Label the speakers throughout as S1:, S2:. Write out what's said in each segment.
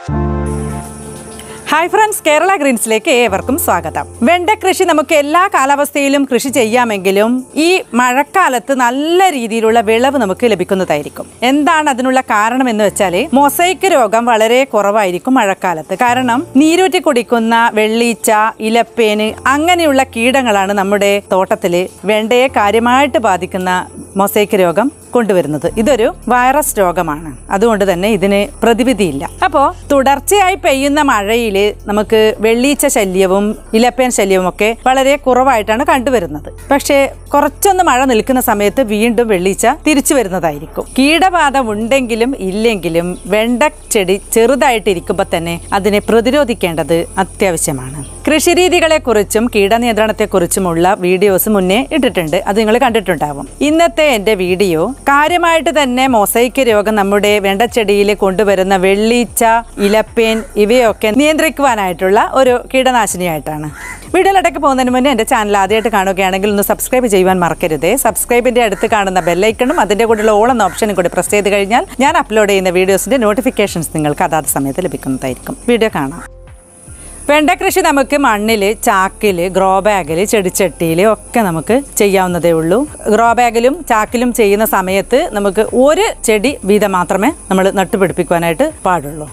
S1: Hi friends, Kerala ഗ്രീൻസിലേക്ക് ഏവർക്കും സ്വാഗതം. വെണ്ട കൃഷി നമുക്ക് എല്ലാ കാലാവസ്ഥയിലും കൃഷി ചെയ്യാമെങ്കിലും ഈ മഴക്കാലത്ത് നല്ല രീതിയിലുള്ള വിളവ് നമുക്ക് ലഭിക്കുന്നതായിരിക്കും. എന്താണ് അതിനുള്ള കാരണം എന്ന് വെച്ചാൽ മൊസൈക്ക് രോഗം വളരെ കുറവായിരിക്കും മഴക്കാലത്ത്. കാരണം നീരൂറ്റി കുടിക്കുന്ന വെള്ളീച്ച, ഇലപ്പേന് അങ്ങനെയുള്ള കീടങ്ങളാണ് നമ്മുടെ തോട്ടത്തിൽ വെണ്ടയെ കാര്യമായിട്ട് ബാധിക്കുന്ന മൊസൈക്ക് രോഗം കൊണ്ടുവരുന്നത്. ഇതൊരു വൈറസ് രോഗമാണ്. അതുകൊണ്ട് തന്നെ ഇതിന് പ്രതിവിധിയില്ല. അപ്പോൾ തുടർച്ചയായി പെയ്യുന്ന മഴയിൽ നമുക്ക് വെള്ളീച്ച ശല്യവും ഇലപ്പേൻ ശല്യവും ഒക്കെ വളരെ കുറവായിട്ടാണ് കണ്ടുവരുന്നത്. പക്ഷേ കുറച്ചൊന്ന് മഴ നിൽക്കുന്ന സമയത്ത് വീണ്ടും വെള്ളീച്ച തിരിച്ചു വരുന്നതായിരിക്കും. കീടബാധ ഉണ്ടെങ്കിലും ഇല്ലെങ്കിലും വെണ്ട ചെടി ചെറുതായിട്ടിരിക്കുമ്പോൾ തന്നെ അതിനെ പ്രതിരോധിക്കേണ്ടത് അത്യാവശ്യമാണ്. കൃഷിരീതികളെക്കുറിച്ചും കീടനിയന്ത്രണത്തെക്കുറിച്ചുമുള്ള വീഡിയോസ് മുന്നേ ഇട്ടിട്ടുണ്ട്. അത് നിങ്ങൾ കണ്ടിട്ടുണ്ടാവും. ഇന്നത്തെ എൻ്റെ വീഡിയോ കാര്യമായിട്ട് തന്നെ മൊസൈക്ക് രോഗം നമ്മുടെ വെണ്ടച്ചെടിയിൽ കൊണ്ടുവരുന്ന വെള്ളീച്ച, ഇലപ്പേൻ ഇവയൊക്കെ നിയന്ത്രിക്കുവാനായിട്ടുള്ള ഒരു കീടനാശിനിയായിട്ടാണ്. വീഡിയോയിലിടയ്ക്ക് പോകുന്നതിന് മുന്നേ എൻ്റെ ചാനൽ ആദ്യമായിട്ട് കാണുകയാണെങ്കിൽ ഒന്ന് സബ്സ്ക്രൈബ് ചെയ്യുവാൻ മറക്കരുത്. സബ്സ്ക്രൈബിൻ്റെ അടുത്ത് കാണുന്ന ബെല്ലൈക്കണും അതിൻ്റെ കൂടെയുള്ള ഓൾ എന്ന ഓപ്ഷനും കൂടി പ്രസ് ചെയ്ത് കഴിഞ്ഞാൽ ഞാൻ അപ്ലോഡ് ചെയ്യുന്ന വീഡിയോസിൻ്റെ നോട്ടിഫിക്കേഷൻസ് നിങ്ങൾക്ക് അതാത് സമയത്ത് ലഭിക്കുന്നതായിരിക്കും. വീഡിയോ കാണാം. വെണ്ട കൃഷി നമുക്ക് മണ്ണിൽ, ചാക്കിൽ, ഗ്രോ ബാഗിൽ, ചെടിച്ചട്ടിയിൽ ഒക്കെ നമുക്ക് ചെയ്യാവുന്നതേ ഉള്ളൂ. ഗ്രോ ബാഗിലും ചാക്കിലും ചെയ്യുന്ന സമയത്ത് നമുക്ക് ഒരു ചെടി വീതം മാത്രമേ നമ്മൾ നട്ടുപിടിപ്പിക്കുവാനായിട്ട് പാടുള്ളൂ.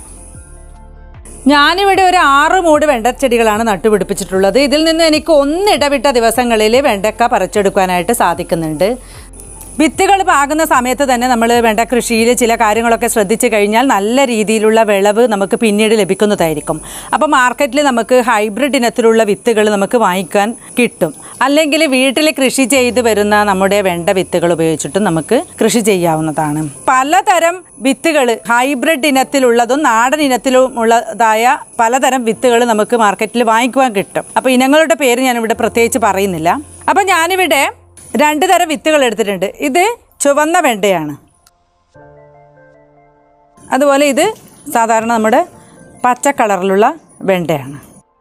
S1: ഞാനിവിടെ ഒരു 6 മൂട് വെണ്ടച്ചെടികളാണ് നട്ടുപിടിപ്പിച്ചിട്ടുള്ളത്. ഇതിൽ നിന്ന് എനിക്ക് ഒന്നിടവിട്ട ദിവസങ്ങളിൽ വെണ്ടക്ക പറിച്ചെടുക്കാനായിട്ട് സാധിക്കുന്നുണ്ട്. വിത്തുകൾ പാകുന്ന സമയത്ത് തന്നെ നമ്മൾ വെണ്ട കൃഷിയിൽ ചില കാര്യങ്ങളൊക്കെ ശ്രദ്ധിച്ചു കഴിഞ്ഞാൽ നല്ല രീതിയിലുള്ള വിളവ് നമുക്ക് പിന്നീട് ലഭിക്കുന്നതായിരിക്കും. അപ്പോൾ മാർക്കറ്റിൽ നമുക്ക് ഹൈബ്രിഡ് ഇനത്തിലുള്ള വിത്തുകൾ നമുക്ക് വാങ്ങിക്കാൻ കിട്ടും. അല്ലെങ്കിൽ വീട്ടിൽ കൃഷി ചെയ്ത് വരുന്ന നമ്മുടെ വെണ്ട വിത്തുകൾ ഉപയോഗിച്ചിട്ടും നമുക്ക് കൃഷി ചെയ്യാവുന്നതാണ്. പലതരം വിത്തുകൾ, ഹൈബ്രിഡ് ഇനത്തിലുള്ളതും നാടൻ ഇനത്തിലും ഉള്ളതായ പലതരം വിത്തുകൾ നമുക്ക് മാർക്കറ്റിൽ വാങ്ങിക്കുവാൻ കിട്ടും. അപ്പോൾ ഇനങ്ങളുടെ പേര് ഞാനിവിടെ പ്രത്യേകിച്ച് പറയുന്നില്ല. അപ്പോൾ ഞാനിവിടെ 2 തരം വിത്തുകൾ എടുത്തിട്ടുണ്ട്. ഇത് ചുവന്ന വെണ്ടയാണ്. അതുപോലെ ഇത് സാധാരണ നമ്മുടെ പച്ച കളറിലുള്ള വെണ്ടയാണ്.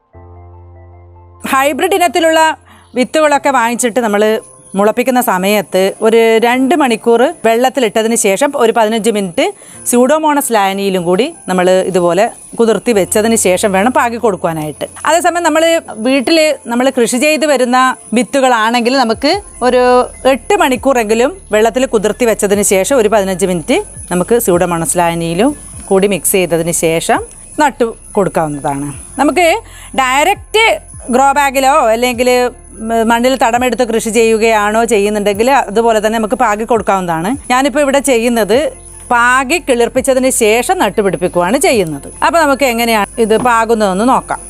S1: ഹൈബ്രിഡ് ഇനത്തിലുള്ള വിത്തുകളൊക്കെ വാങ്ങിച്ചിട്ട് നമ്മൾ മുളപ്പിക്കുന്ന സമയത്ത് ഒരു 2 മണിക്കൂർ വെള്ളത്തിലിട്ടതിന് ശേഷം ഒരു 15 മിനിറ്റ് സ്യൂഡോമോണസ് ലായനിയിലും കൂടി നമ്മൾ ഇതുപോലെ കുതിർത്തി വെച്ചതിന് ശേഷം വേണം പാകി കൊടുക്കുവാനായിട്ട്. അതേസമയം നമ്മൾ വീട്ടിൽ നമ്മൾ കൃഷി ചെയ്ത് വരുന്ന വിത്തുകളാണെങ്കിൽ നമുക്ക് ഒരു 8 മണിക്കൂറെങ്കിലും വെള്ളത്തിൽ കുതിർത്തി വെച്ചതിന് ശേഷം ഒരു 15 മിനിറ്റ് നമുക്ക് സ്യൂഡോമോണസ് ലായനിയിലും കൂടി മിക്സ് ചെയ്തതിന് ശേഷം നട്ടു കൊടുക്കാവുന്നതാണ്. നമുക്ക് ഡയറക്റ്റ് ഗ്രോ ബാഗിലോ അല്ലെങ്കിൽ മണ്ണിൽ തടമെടുത്ത് കൃഷി ചെയ്യുകയാണോ ചെയ്യുന്നുണ്ടെങ്കിൽ അതുപോലെ തന്നെ നമുക്ക് പാകി കൊടുക്കാവുന്നതാണ്. ഞാനിപ്പോൾ ഇവിടെ ചെയ്യുന്നത് പാകി കിളിർപ്പിച്ചതിന് ശേഷം നട്ടുപിടിപ്പിക്കുകയാണ് ചെയ്യുന്നത്. അപ്പോൾ നമുക്ക് എങ്ങനെയാണ് ഇത് പാകുന്നതെന്ന് നോക്കാം.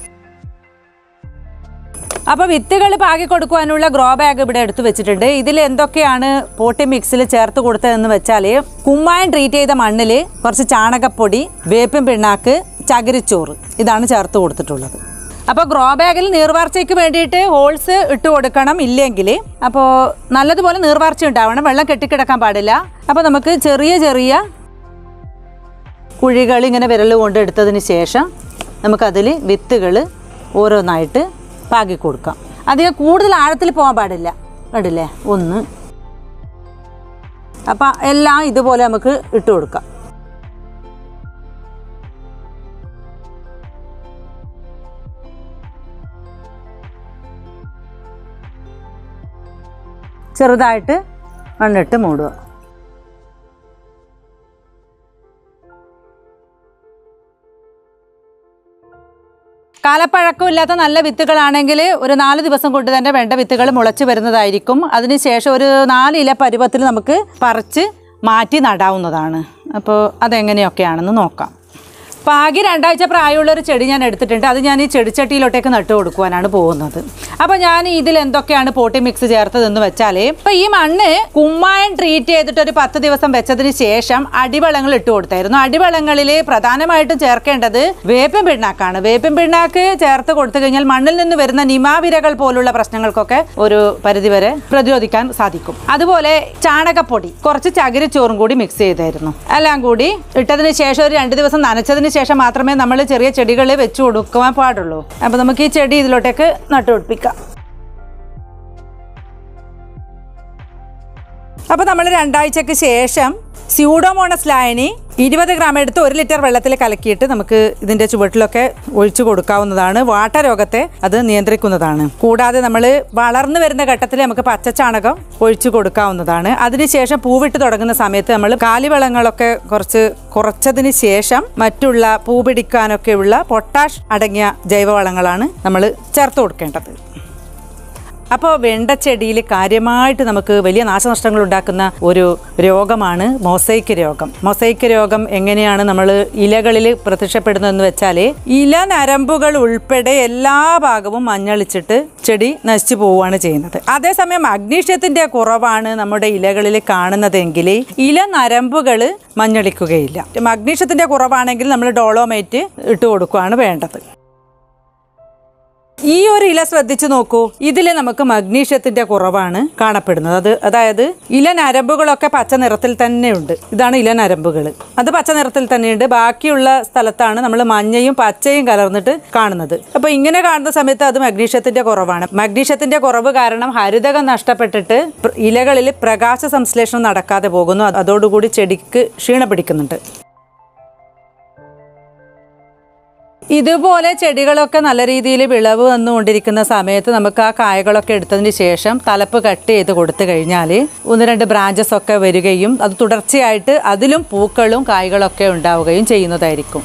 S1: അപ്പോൾ വിത്തുകൾ പാകി കൊടുക്കുവാനുള്ള ഗ്രോ ബാഗ് ഇവിടെ എടുത്തു വെച്ചിട്ടുണ്ട്. ഇതിൽ എന്തൊക്കെയാണ് പോട്ടി മിക്സിൽ ചേർത്ത് കൊടുത്തതെന്ന് വെച്ചാൽ കുമ്മായം ട്രീറ്റ് ചെയ്ത മണ്ണിൽ കുറച്ച് ചാണകപ്പൊടി, വേപ്പിൻ പിണ്ണാക്ക്, ചകിരിച്ചോറ് ഇതാണ് ചേർത്ത് കൊടുത്തിട്ടുള്ളത്. അപ്പോൾ ഗ്രോ ബാഗിൽ നീർവാർച്ചയ്ക്ക് വേണ്ടിയിട്ട് ഹോൾസ് ഇട്ട് കൊടുക്കണം. ഇല്ലെങ്കിൽ അപ്പോൾ നല്ലതുപോലെ നീർവാർച്ച ഉണ്ടാവണം, വെള്ളം കെട്ടിക്കിടക്കാൻ പാടില്ല. അപ്പോൾ നമുക്ക് ചെറിയ ചെറിയ കുഴികൾ ഇങ്ങനെ വിരൽ കൊണ്ട് എടുത്തതിന് ശേഷം നമുക്കതിൽ വിത്തുകൾ ഓരോന്നായിട്ട് പാകി കൊടുക്കാം. അധികം കൂടുതൽ ആഴത്തിൽ പോകാൻ പാടില്ല. കണ്ടില്ലേ, 1. അപ്പം എല്ലാം ഇതുപോലെ നമുക്ക് ഇട്ട് കൊടുക്കാം. ചെറുതായിട്ട് മണ്ണിട്ട് മൂടുക. കാലപ്പഴക്കമില്ലാത്ത നല്ല വിത്തുകളാണെങ്കിൽ ഒരു 4 ദിവസം കൊണ്ട് തന്നെ വെണ്ട വിത്തുകൾ മുളച്ച് വരുന്നതായിരിക്കും. അതിനുശേഷം ഒരു 4 ഇല പരുവത്തിൽ നമുക്ക് പറിച്ച് മാറ്റി നടാവുന്നതാണ്. അപ്പോൾ അതെങ്ങനെയൊക്കെയാണെന്ന് നോക്കാം. പാകി 2 ആഴ്ച പ്രായമുള്ളൊരു ചെടി ഞാൻ എടുത്തിട്ടുണ്ട്. അത് ഞാൻ ഈ ചെടിച്ചട്ടിയിലോട്ടേക്ക് നട്ടു കൊടുക്കുവാനാണ് പോകുന്നത്. അപ്പോൾ ഞാൻ ഇതിൽ എന്തൊക്കെയാണ് പോട്ടി മിക്സ് ചേർത്തതെന്ന് വെച്ചാൽ, ഇപ്പോൾ ഈ മണ്ണ് കുമ്മായം ട്രീറ്റ് ചെയ്തിട്ട് ഒരു 10 ദിവസം വെച്ചതിന് ശേഷം അടിവളങ്ങൾ ഇട്ട് കൊടുത്തായിരുന്നു. അടിവളങ്ങളിൽ പ്രധാനമായിട്ടും ചേർക്കേണ്ടത് വേപ്പിൻ പിണ്ണാക്കാണ്. വേപ്പിൻ പിണ്ണാക്ക് ചേർത്ത് കൊടുത്തു കഴിഞ്ഞാൽ മണ്ണിൽ നിന്ന് വരുന്ന നിമാവിരകൾ പോലുള്ള പ്രശ്നങ്ങൾക്കൊക്കെ ഒരു പരിധിവരെ പ്രതിരോധിക്കാൻ സാധിക്കും. അതുപോലെ ചാണകപ്പൊടി, കുറച്ച് ചകിരിച്ചോറും കൂടി മിക്സ് ചെയ്തായിരുന്നു. എല്ലാം കൂടി ഇട്ടതിന് ശേഷം ഒരു 2 ദിവസം നനച്ചതിന് ശേഷം മാത്രമേ നമ്മൾ ചെറിയ ചെടികൾ വെച്ച് കൊടുക്കുവാൻ പാടുള്ളൂ. അപ്പോൾ നമുക്ക് ഈ ചെടി ഇതിലോട്ടേക്ക് നട്ടുപിടിപ്പിക്കാം. അപ്പോൾ നമ്മൾ 2 ആഴ്ചയ്ക്ക് ശേഷം സ്യൂഡോമോണസ് ലായനി 20 ഗ്രാം എടുത്ത് 1 ലിറ്റർ വെള്ളത്തിൽ കലക്കിയിട്ട് നമുക്ക് ഇതിൻ്റെ ചുവട്ടിലൊക്കെ ഒഴിച്ചു കൊടുക്കാവുന്നതാണ്. വാട്ടരോഗത്തെ അത് നിയന്ത്രിക്കുന്നതാണ്. കൂടാതെ നമ്മൾ വളർന്നു വരുന്ന ഘട്ടത്തിൽ നമുക്ക് പച്ചച്ചാണകം ഒഴിച്ചു കൊടുക്കാവുന്നതാണ്. അതിനുശേഷം പൂവിട്ട് തുടങ്ങുന്ന സമയത്ത് നമ്മൾ കാലിവളങ്ങളൊക്കെ കുറച്ചതിന് ശേഷം മറ്റുള്ള പൂ പിടിക്കാനൊക്കെയുള്ള പൊട്ടാഷ് അടങ്ങിയ ജൈവവളങ്ങളാണ് നമ്മൾ ചേർത്ത് കൊടുക്കേണ്ടത്. അപ്പോൾ വെണ്ടച്ചെടിയിൽ കാര്യമായിട്ട് നമുക്ക് വലിയ നാശനഷ്ടങ്ങൾ ഉണ്ടാക്കുന്ന ഒരു രോഗമാണ് മൊസൈക്ക് രോഗം. മൊസൈക്ക് രോഗം എങ്ങനെയാണ് നമ്മൾ ഇലകളിൽ പ്രത്യക്ഷപ്പെടുന്നതെന്ന് വെച്ചാൽ ഇല നരമ്പുകൾ ഉൾപ്പെടെ എല്ലാ ഭാഗവും മഞ്ഞളിച്ചിട്ട് ചെടി നശിച്ചു പോവുകയാണ് ചെയ്യുന്നത്. അതേസമയം മഗ്നീഷ്യത്തിൻ്റെ കുറവാണ് നമ്മുടെ ഇലകളിൽ കാണുന്നതെങ്കിൽ ഇല നരമ്പുകൾ മഞ്ഞളിക്കുകയില്ല. മഗ്നീഷ്യത്തിൻ്റെ കുറവാണെങ്കിൽ നമ്മൾ ഡോളോമൈറ്റ് ഇട്ട് കൊടുക്കുകയാണ് വേണ്ടത്. ഈ ഒരു ഇല ശ്രദ്ധിച്ചു നോക്കൂ. ഇതിൽ നമുക്ക് മഗ്നീഷ്യത്തിന്റെ കുറവാണ് കാണപ്പെടുന്നത്. അതായത് ഇല നരമ്പുകളൊക്കെ പച്ച നിറത്തിൽ തന്നെ ഉണ്ട്. ഇതാണ് ഇല നരമ്പുകൾ, അത് പച്ച നിറത്തിൽ തന്നെയുണ്ട്. ബാക്കിയുള്ള സ്ഥലത്താണ് നമ്മൾ മഞ്ഞയും പച്ചയും കലർന്നിട്ട് കാണുന്നത്. അപ്പോൾ ഇങ്ങനെ കാണുന്ന സമയത്ത് അത് മഗ്നീഷ്യത്തിന്റെ കുറവാണ്. മഗ്നീഷ്യത്തിന്റെ കുറവ് കാരണം ഹരിതകം നഷ്ടപ്പെട്ടിട്ട് ഇലകളിൽ പ്രകാശ സംശ്ലേഷണം നടക്കാതെ പോകുന്നു. അതോടുകൂടി ചെടിക്ക് ക്ഷീണം പിടിക്കുന്നുണ്ട്. ഇതുപോലെ ചെടികളൊക്കെ നല്ല രീതിയിൽ വിളവ് വന്നുകൊണ്ടിരിക്കുന്ന സമയത്ത് നമുക്ക് ആ കായകളൊക്കെ എടുത്തതിന് ശേഷം തലപ്പ് കട്ട് ചെയ്ത് കൊടുത്തു കഴിഞ്ഞാൽ 1-2 ബ്രാഞ്ചസ് ഒക്കെ വരികയും അത് തുടർച്ചയായിട്ട് അതിലും പൂക്കളും കായ്കളൊക്കെ ഉണ്ടാവുകയും ചെയ്യുന്നതായിരിക്കും.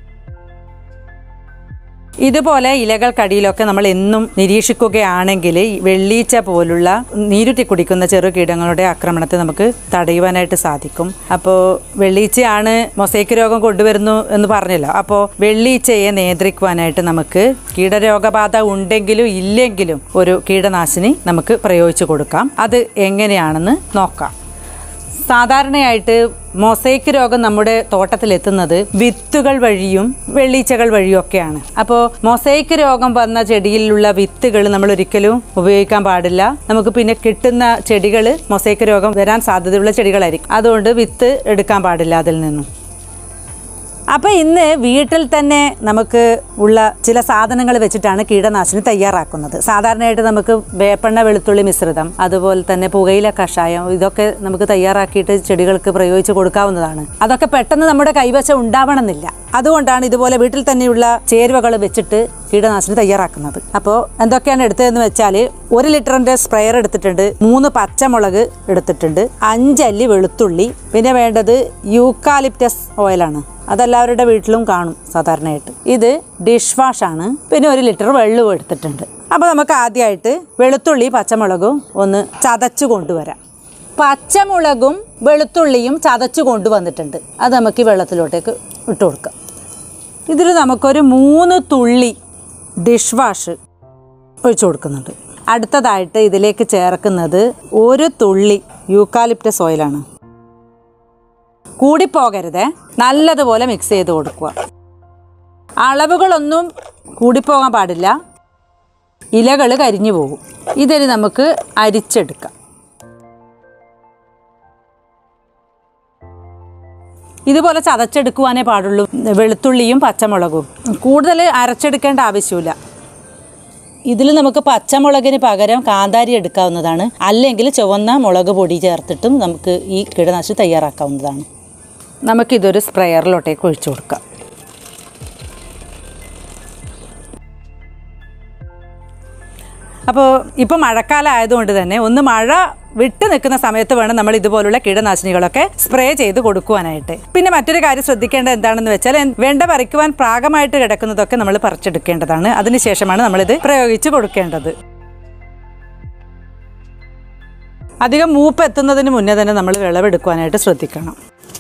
S1: ഇതുപോലെ ഇലകൾക്കടിയിലൊക്കെ നമ്മൾ എന്നും നിരീക്ഷിക്കുകയാണെങ്കിൽ വെള്ളീച്ച പോലുള്ള നീരുറ്റി കുടിക്കുന്ന ചെറു കീടങ്ങളുടെ ആക്രമണത്തെ നമുക്ക് തടയുവാനായിട്ട് സാധിക്കും. അപ്പോൾ വെള്ളീച്ചയാണ് മൊസൈക്ക് രോഗം കൊണ്ടുവരുന്നു എന്ന് പറഞ്ഞല്ലോ. അപ്പോൾ വെള്ളീച്ചയെ നിയന്ത്രിക്കുവാനായിട്ട് നമുക്ക് കീടരോഗബാധ ഉണ്ടെങ്കിലും ഇല്ലെങ്കിലും ഒരു കീടനാശിനി നമുക്ക് പ്രയോഗിച്ചു കൊടുക്കാം. അത് എങ്ങനെയാണെന്ന് നോക്കാം. സാധാരണയായിട്ട് മൊസൈക്ക് രോഗം നമ്മുടെ തോട്ടത്തിലെത്തുന്നത് വിത്തുകൾ വഴിയും വെള്ളീച്ചകൾ വഴിയും ഒക്കെയാണ്. അപ്പോൾ മൊസൈക്ക് രോഗം വന്ന ചെടിയിലുള്ള വിത്തുകൾ നമ്മൾ ഒരിക്കലും ഉപയോഗിക്കാൻ പാടില്ല. നമുക്ക് പിന്നെ കിട്ടുന്ന ചെടികൾ മൊസൈക്ക് രോഗം വരാൻ സാധ്യതയുള്ള ചെടികളായിരിക്കും. അതുകൊണ്ട് വിത്ത് എടുക്കാൻ പാടില്ല അതിൽ നിന്നും. അപ്പോൾ ഇന്ന് വീട്ടിൽ തന്നെ നമുക്ക് ഉള്ള ചില സാധനങ്ങൾ വെച്ചിട്ടാണ് കീടനാശിനി തയ്യാറാക്കുന്നത്. സാധാരണയായിട്ട് നമുക്ക് വേപ്പെണ്ണ വെളുത്തുള്ളി മിശ്രിതം, അതുപോലെ തന്നെ പുകയില കഷായം, ഇതൊക്കെ നമുക്ക് തയ്യാറാക്കിയിട്ട് ചെടികൾക്ക് പ്രയോഗിച്ച് കൊടുക്കാവുന്നതാണ്. അതൊക്കെ പെട്ടെന്ന് നമ്മുടെ കൈവശം ഉണ്ടാവണമെന്നില്ല. അതുകൊണ്ടാണ് ഇതുപോലെ വീട്ടിൽ തന്നെയുള്ള ചേരുവകൾ വെച്ചിട്ട് കീടനാശിനി തയ്യാറാക്കുന്നത്. അപ്പോൾ എന്തൊക്കെയാണ് എടുത്തതെന്ന് വെച്ചാൽ 1 ലിറ്ററിൻ്റെ സ്പ്രെയർ എടുത്തിട്ടുണ്ട്, 3 പച്ചമുളക് എടുത്തിട്ടുണ്ട്, 5 അല്ലി വെളുത്തുള്ളി, പിന്നെ വേണ്ടത് യൂക്കാലിപ്റ്റസ് ഓയിലാണ്. അതെല്ലാവരുടെ വീട്ടിലും കാണും സാധാരണയായിട്ട്. ഇത് ഡിഷ് വാഷാണ്. പിന്നെ 1 ലിറ്റർ വെള്ളവും എടുത്തിട്ടുണ്ട്. അപ്പോൾ നമുക്ക് ആദ്യമായിട്ട് വെളുത്തുള്ളി പച്ചമുളകും ഒന്ന് ചതച്ചു കൊണ്ടുവരാം. പച്ചമുളകും വെളുത്തുള്ളിയും ചതച്ചു കൊണ്ടുവന്നിട്ടുണ്ട്. അത് നമുക്ക് ഈ വെള്ളത്തിലോട്ടേക്ക് ഇട്ട് കൊടുക്കാം. ഇതിൽ നമുക്കൊരു 3 തുള്ളി ഡിഷ് വാഷ് ഒഴിച്ചു കൊടുക്കുന്നുണ്ട്. അടുത്തതായിട്ട് ഇതിലേക്ക് ചേർക്കുന്നത് 1 തുള്ളി യൂക്കാലിപ്റ്റസ് ഓയിലാണ്. കൂടിപ്പോകരുത്, നല്ലതുപോലെ മിക്സ് ചെയ്ത് കൊടുക്കുക. അളവുകളൊന്നും കൂടിപ്പോകാൻ പാടില്ല, ഇലകൾ കരിഞ്ഞു പോകും. ഇതിന് നമുക്ക് അരിച്ചെടുക്കാം. ഇതുപോലെ ചതച്ചെടുക്കുവാനേ പാടുള്ളൂ വെളുത്തുള്ളിയും പച്ചമുളകും. കൂടുതൽ അരച്ചെടുക്കേണ്ട ആവശ്യമില്ല. ഇതിൽ നമുക്ക് പച്ചമുളകിന് പകരം കാന്താരി എടുക്കാവുന്നതാണ്. അല്ലെങ്കിൽ ചുവന്ന മുളക് പൊടി ചേർത്തിട്ടും നമുക്ക് ഈ കീടനാശിനി തയ്യാറാക്കാവുന്നതാണ്. നമുക്കിതൊരു സ്പ്രെയറിലോട്ടേക്ക് ഒഴിച്ചു കൊടുക്കാം. അപ്പോൾ ഇപ്പോൾ മഴക്കാലം ആയതുകൊണ്ട് തന്നെ ഒന്ന് മഴ വിട്ട് നിൽക്കുന്ന സമയത്ത് വേണം നമ്മൾ ഇതുപോലുള്ള കീടനാശിനികളൊക്കെ സ്പ്രേ ചെയ്ത് കൊടുക്കുവാനായിട്ട്. പിന്നെ മറ്റൊരു കാര്യം ശ്രദ്ധിക്കേണ്ടത് എന്താണെന്ന് വെച്ചാൽ വെണ്ട പറിക്കുവാൻ പാകമായിട്ട് കിടക്കുന്നതൊക്കെ നമ്മൾ പറിച്ചെടുക്കേണ്ടതാണ്. അതിനുശേഷമാണ് നമ്മളിത് പ്രയോഗിച്ച് കൊടുക്കേണ്ടത്. അധികം മൂപ്പ് എത്തുന്നതിന് മുന്നേ തന്നെ നമ്മൾ വിളവെടുക്കുവാനായിട്ട് ശ്രദ്ധിക്കണം.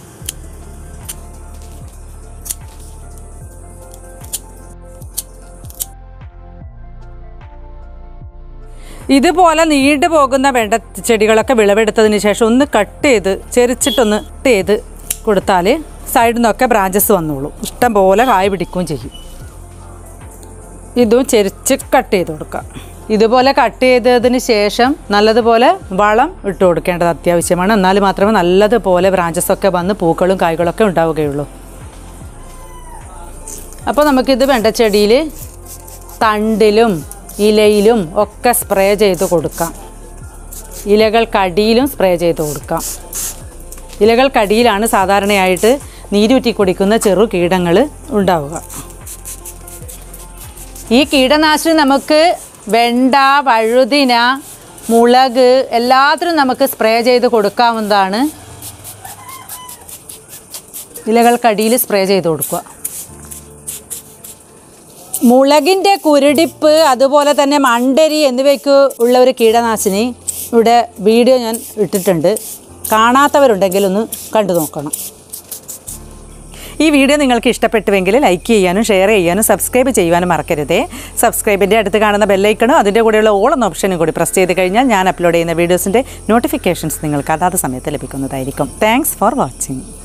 S1: ഇതുപോലെ നീണ്ടു പോകുന്ന വെണ്ട ചെടികളൊക്കെ വിളവെടുത്തതിന് ശേഷം ഒന്ന് കട്ട് ചെയ്ത് ചെരിച്ചിട്ടൊന്ന് കട്ട് ചെയ്ത് കൊടുത്താൽ സൈഡിൽ നിന്നൊക്കെ ബ്രാഞ്ചസ് വന്നോളൂ. ഇഷ്ടം പോലെ കായ പിടിക്കുകയും ചെയ്യും. ഇതും ചെരിച്ച് കട്ട് ചെയ്ത് കൊടുക്കാം. ഇതുപോലെ കട്ട് ചെയ്തതിന് ശേഷം നല്ലതുപോലെ വളം ഇട്ട് കൊടുക്കേണ്ടത് അത്യാവശ്യമാണ്. എന്നാൽ മാത്രമേ നല്ലതുപോലെ ബ്രാഞ്ചസൊക്കെ വന്ന് പൂക്കളും കായ്കളൊക്കെ ഉണ്ടാവുകയുള്ളൂ. അപ്പോൾ നമുക്കിത് വെണ്ടച്ചെടിയിൽ തണ്ടിലും ഇലയിലും ഒക്കെ സ്പ്രേ ചെയ്ത് കൊടുക്കാം. ഇലകൾക്കടിയിലും സ്പ്രേ ചെയ്ത് കൊടുക്കാം. ഇലകൾക്കടിയിലാണ് സാധാരണയായിട്ട് നീരൂറ്റി കുടിക്കുന്ന ചെറു കീടങ്ങൾ ഉണ്ടാവുക. ഈ കീടനാശിനി നമുക്ക് വെണ്ട, വഴുതിന, മുളക് എല്ലാത്തിനും നമുക്ക് സ്പ്രേ ചെയ്ത് കൊടുക്കാവുന്നതാണ്. ഇലകൾക്കടിയിൽ സ്പ്രേ ചെയ്ത് കൊടുക്കുക. മുളകിൻ്റെ കുരുടിപ്പ് അതുപോലെ തന്നെ മണ്ടരി എന്നിവയ്ക്ക് ഉള്ള ഒരു കീടനാശിനി ഇവിടെ വീഡിയോ ഞാൻ ഇട്ടിട്ടുണ്ട്. കാണാത്തവരുണ്ടെങ്കിൽ ഒന്ന് കണ്ടു നോക്കണം. ഈ വീഡിയോ നിങ്ങൾക്ക് ഇഷ്ടപ്പെട്ടുവെങ്കിൽ ലൈക്ക് ചെയ്യാനും ഷെയർ ചെയ്യാനും സബ്സ്ക്രൈബ് ചെയ്യുവാനും മറക്കരുതേ. സബ്സ്ക്രൈബിൻ്റെ അടുത്ത് കാണുന്ന ബെല്ലൈക്കണും അതിൻ്റെ കൂടെയുള്ള ഓൾ എന്ന ഓപ്ഷനും കൂടി പ്രസ് ചെയ്ത് കഴിഞ്ഞാൽ ഞാൻ അപ്ലോഡ് ചെയ്യുന്ന വീഡിയോസിൻ്റെ നോട്ടിഫിക്കേഷൻസ് നിങ്ങൾക്ക് അതാത് സമയത്ത് ലഭിക്കുന്നതായിരിക്കും. Thanks for watching.